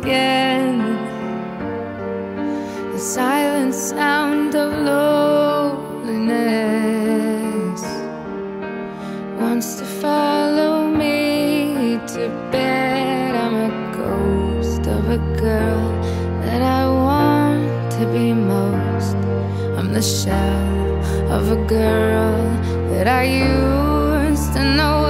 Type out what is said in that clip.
again. The silent sound of loneliness wants to follow me to bed. I'm a ghost of a girl that I want to be most. I'm the shell of a girl that I used to know